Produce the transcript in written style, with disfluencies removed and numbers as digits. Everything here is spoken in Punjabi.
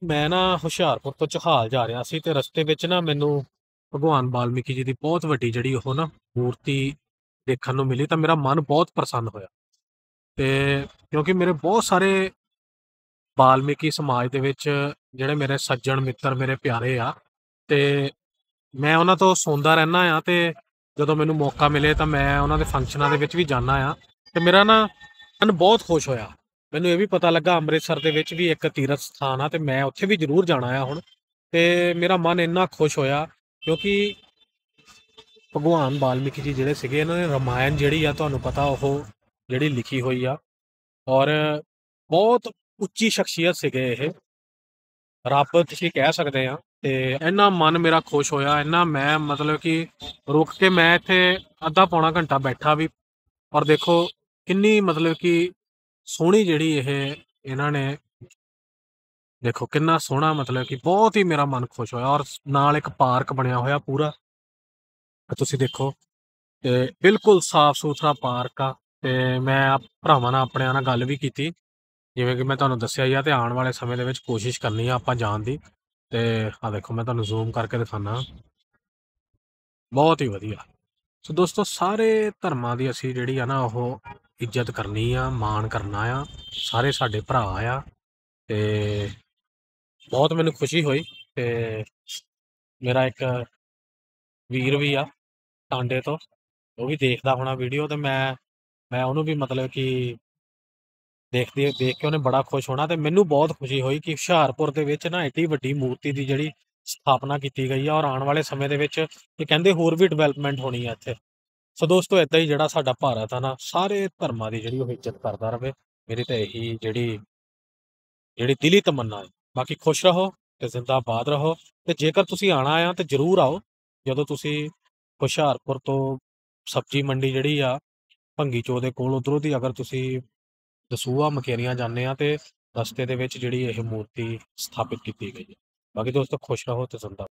ਮੈਂ ਨਾ ਹੁਸ਼ਿਆਰਪੁਰ ਤੋਂ ਚੋਹਾਲ ਜਾ ਰਿਹਾ ਸੀ ਤੇ ਰਸਤੇ ਵਿੱਚ ਨਾ ਮੈਨੂੰ ਭਗਵਾਨ ਵਾਲਮੀਕੀ ਜੀ ਦੀ ਬਹੁਤ ਵੱਡੀ ਜਿਹੜੀ ਉਹ ਨਾ ਮੂਰਤੀ ਦੇਖਣ ਨੂੰ ਮਿਲੀ ਤਾਂ ਮੇਰਾ ਮਨ ਬਹੁਤ ਪ੍ਰਸੰਨ ਹੋਇਆ। ਤੇ ਕਿਉਂਕਿ ਮੇਰੇ ਬਹੁਤ ਸਾਰੇ ਵਾਲਮੀਕੀ ਸਮਾਜ ਦੇ ਵਿੱਚ ਜਿਹੜੇ ਮੇਰੇ ਸੱਜਣ ਮਿੱਤਰ ਮੇਰੇ ਪਿਆਰੇ ਆ ਤੇ ਮੈਂ ਉਹਨਾਂ ਤੋਂ ਸੁਣਦਾ ਰਹਿਣਾ ਆ ਤੇ ਜਦੋਂ ਮੈਨੂੰ ਮੌਕਾ ਮਿਲੇ ਤਾਂ ਮੈਂ ਉਹਨਾਂ ਦੇ ਫੰਕਸ਼ਨਾਂ ਦੇ ਵਿੱਚ ਵੀ ਜਾਂਦਾ ਆ ਤੇ ਮੇਰਾ ਨਾ ਮਨ ਬਹੁਤ ਖੁਸ਼ ਹੋਇਆ। ਮੈਨੂੰ ਇਹ ਵੀ ਪਤਾ ਲੱਗਾ ਅੰਮ੍ਰਿਤਸਰ ਦੇ ਵਿੱਚ ਵੀ ਇੱਕ ਤੀਰਥ ਸਥਾਨ ਆ ਤੇ ਮੈਂ ਉੱਥੇ ਵੀ ਜ਼ਰੂਰ ਜਾਣਾ ਆ ਹੁਣ। ਤੇ ਮੇਰਾ ਮਨ ਇੰਨਾ ਖੁਸ਼ ਹੋਇਆ ਕਿਉਂਕਿ ਭਗਵਾਨ ਵਾਲਮੀਕੀ ਜੀ ਜਿਹੜੇ ਸੀਗੇ ਇਹਨਾਂ ਨੇ ਰਾਮਾਇਣ ਜਿਹੜੀ ਆ ਤੁਹਾਨੂੰ ਪਤਾ ਉਹ ਜਿਹੜੀ ਲਿਖੀ ਹੋਈ ਆ ਔਰ ਬਹੁਤ ਉੱਚੀ ਸ਼ਖਸੀਅਤ ਸੀਗੇ ਇਹ, ਰੱਬ ਤੁਸੀਂ ਕਹਿ ਸਕਦੇ ਆ। ਤੇ ਇੰਨਾ ਮਨ ਮੇਰਾ ਖੁਸ਼ ਹੋਇਆ, ਇੰਨਾ ਮੈਂ ਮਤਲਬ ਕਿ ਰੁਕ ਕੇ ਮੈਂ ਇੱਥੇ ਅੱਧਾ ਪੌਣਾ ਘੰਟਾ ਬੈਠਾ ਵੀ। ਔਰ ਦੇਖੋ ਕਿੰਨੀ ਮਤਲਬ ਕਿ ਸੋਹਣੀ ਜਿਹੜੀ ਇਹ ਇਹਨਾਂ ਨੇ ਦੇਖੋ ਕਿੰਨਾ ਸੋਹਣਾ ਮਤਲਬ ਕਿ ਬਹੁਤ ਹੀ ਮੇਰਾ ਮਨ ਖੁਸ਼ ਹੋਇਆ। ਔਰ ਨਾਲ ਇੱਕ ਪਾਰਕ ਬਣਿਆ ਹੋਇਆ ਪੂਰਾ, ਤੁਸੀਂ ਦੇਖੋ ਤੇ ਬਿਲਕੁਲ ਸਾਫ ਸੁਥਰਾ ਪਾਰਕ ਆ। ਤੇ ਮੈਂ ਭਰਾਵਾਂ ਨਾਲ ਆਪਣਿਆਂ ਨਾਲ ਗੱਲ ਵੀ ਕੀਤੀ, ਜਿਵੇਂ ਕਿ ਮੈਂ ਤੁਹਾਨੂੰ ਦੱਸਿਆ ਹੀ ਆ, ਤੇ ਆਉਣ ਵਾਲੇ ਸਮੇਂ ਦੇ ਵਿੱਚ ਕੋਸ਼ਿਸ਼ ਕਰਨੀ ਆ ਆਪਾਂ ਜਾਣ ਦੀ। ਤੇ ਆ ਦੇਖੋ ਮੈਂ ਤੁਹਾਨੂੰ ਜ਼ੂਮ ਕਰਕੇ ਦਿਖਾਉਣਾ, ਬਹੁਤ ਹੀ ਵਧੀਆ। ਸੋ ਦੋਸਤੋ ਸਾਰੇ ਧਰਮਾਂ ਦੀ ਅਸੀਂ ਜਿਹੜੀ ਆ ਨਾ ਉਹ ਇੱਜ਼ਤ ਕਰਨੀ ਆ, ਮਾਣ ਕਰਨਾ ਆ, ਸਾਰੇ ਸਾਡੇ ਭਰਾ ਆ। ਤੇ ਬਹੁਤ ਮੈਨੂੰ ਖੁਸ਼ੀ ਹੋਈ ਤੇ ਮੇਰਾ ਇੱਕ ਵੀਰ ਵੀ ਆ ਟਾਂਡੇ ਤੋਂ, ਉਹ ਵੀ ਦੇਖਦਾ ਹੋਣਾ ਵੀਡੀਓ ਤੇ ਮੈਂ ਉਹਨੂੰ ਵੀ ਮਤਲਬ ਕਿ ਦੇਖ ਕੇ ਉਹਨੇ ਬੜਾ ਖੁਸ਼ ਹੋਣਾ। ਤੇ ਮੈਨੂੰ ਬਹੁਤ ਖੁਸ਼ੀ ਹੋਈ ਕਿ ਹੁਸ਼ਿਆਰਪੁਰ ਦੇ ਵਿੱਚ ਨਾ ਐਡੀ ਵੱਡੀ ਮੂਰਤੀ ਦੀ ਜਿਹੜੀ ਸਥਾਪਨਾ ਕੀਤੀ ਗਈ ਆ ਔਰ ਆਉਣ ਵਾਲੇ ਸਮੇਂ ਦੇ ਵਿੱਚ ਇਹ ਕਹਿੰਦੇ ਹੋਰ ਵੀ ਡਿਵੈਲਪਮੈਂਟ ਹੋਣੀ ਆ ਇੱਥੇ। ਸੋ ਦੋਸਤੋ ਏਦਾਂ ਹੀ ਜਿਹੜਾ ਸਾਡਾ ਭਾਰਤ ਆ ਨਾ ਸਾਰੇ ਧਰਮਾਂ ਦੀ ਜਿਹੜੀ ਉਹ ਇੱਜ਼ਤ ਕਰਦਾ ਰਵੇ, ਮੇਰੀ ਤਾਂ ਇਹੀ ਜਿਹੜੀ ਜਿਹੜੀ ਦਿਲੀ ਤਮੰਨਾ ਹੈ। ਬਾਕੀ ਖੁਸ਼ ਰਹੋ ਤੇ ਜ਼ਿੰਦਾਬਾਦ ਰਹੋ। ਤੇ ਜੇਕਰ ਤੁਸੀਂ ਆਉਣਾ ਆ ਤੇ ਜ਼ਰੂਰ ਆਓ। ਜਦੋਂ ਤੁਸੀਂ ਹੁਸ਼ਿਆਰਪੁਰ ਤੋਂ ਸਬਜ਼ੀ ਮੰਡੀ ਜਿਹੜੀ ਆ ਭੰਗੀ ਚੋ ਦੇ ਕੋਲ ਉਧਰੋਂ ਦੀ ਅਗਰ ਤੁਸੀਂ ਦਸੂਹਾ ਮਕੇਰੀਆਂ ਜਾਂਦੇ ਆ ਤੇ ਰਸਤੇ ਦੇ ਵਿੱਚ ਜਿਹੜੀ ਇਹ ਮੂਰਤੀ ਸਥਾਪਿਤ ਕੀਤੀ ਗਈ ਹੈ। ਬਾਕੀ ਦੋਸਤੋ ਖੁਸ਼ ਰਹੋ ਤੇ ਜ਼ਿੰਦਾ